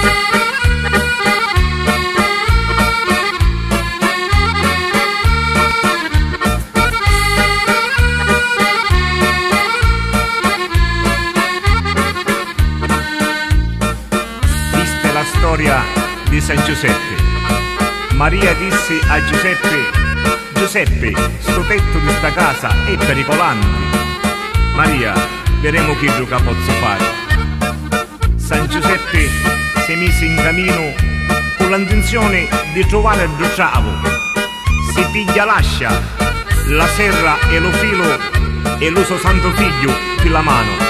Storia di San Giuseppe. Maria disse a Giuseppe: Giuseppe, sto tetto di sta casa è pericolante. Maria, vedremo che gioca posso fare. San Giuseppe si mise in cammino con l'intenzione di trovare il giuciavo. Si piglia l'ascia, la serra e lo filo e lo suo santo figlio di la mano.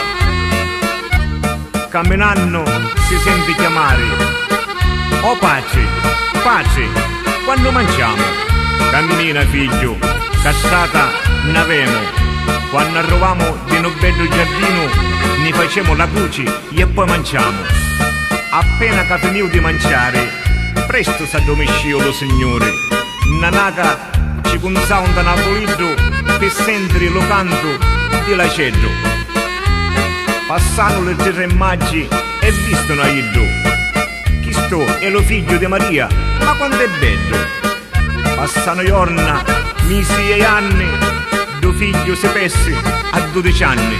Camminando si sente chiamare: oh pace, pace, quando mangiamo? Cammina figlio, cassata n'avemo. Quando arriviamo di un bello giardino, ne facciamo la cuci e poi mangiamo. Appena che finito di mangiare, presto s'addomescio lo Signore. Nanaca ci consava un napolito per sentire lo canto di l'aceto. Passano le 3 maggi e vistono a Iddo. Questo è lo figlio di Maria, ma quanto è bello! Passano giorni, mesi e anni, due figli si perse a 12 anni.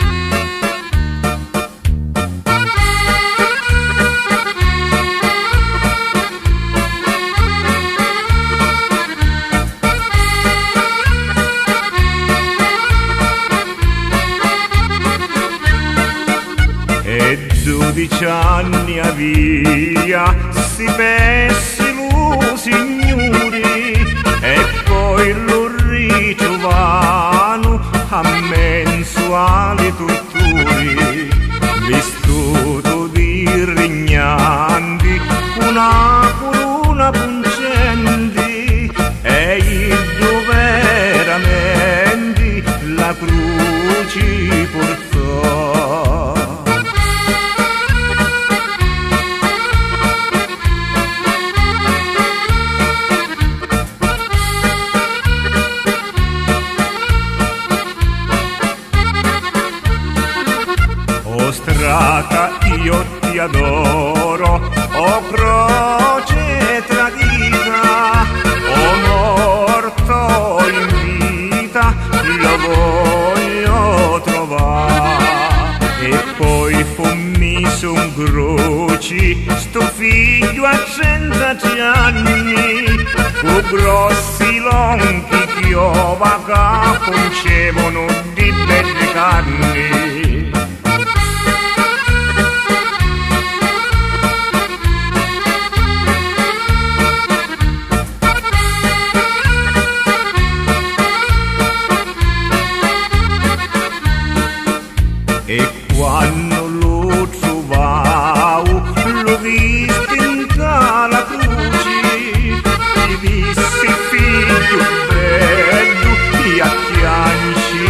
E 12 anni a via si perse lo Signore e poi lo ritrovano a mezzo alle torture. Vestito di regnanti, una corona pungente e io veramente la croce portò. Strata io ti adoro, oh croce tradita, oh morto in vita, lo voglio trovare. E poi fu messo un croce, sto figlio a 100 anni, con grossi longhi chiova che concevano di belle carni. E quando lo trovavo, l'ho visto in la croce, ti dissi figlio bello, ti acchianci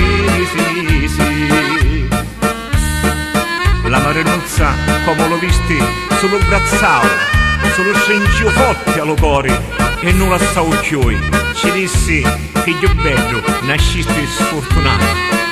sì. La marenuzza, come l'ho visti, solo brazzavo, solo scencio forte allo cuore e non la saucchioi. Ci dissi, figlio bello, nascisti sfortunato.